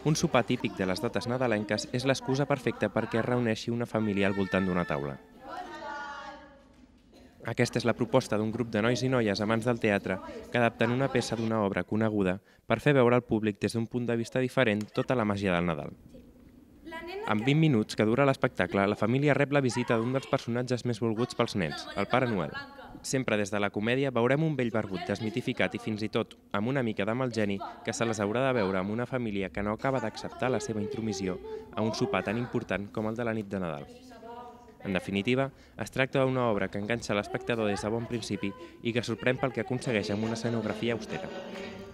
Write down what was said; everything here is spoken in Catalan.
Un sopar típic de les dates nadalenques és l'excusa perfecta perquè es reuneixi una família al voltant d'una taula. Aquesta és la proposta d'un grup de nois i noies amants del teatre que adapten una peça d'una obra coneguda per fer veure al públic des d'un punt de vista diferent tota la màgia del Nadal. En 20 minuts que dura l'espectacle, la família rep la visita d'un dels personatges més volguts pels nens, el Pare Noel. Sempre des de la comèdia veurem un vell barbut desmitificat i fins i tot amb una mica de mal geni que se les haurà de veure amb una família que no acaba d'acceptar la seva intromissió a un sopar tan important com el de la nit de Nadal. En definitiva, es tracta d'una obra que enganxa l'espectador des de bon principi i que sorprèn pel que aconsegueix amb una escenografia austera.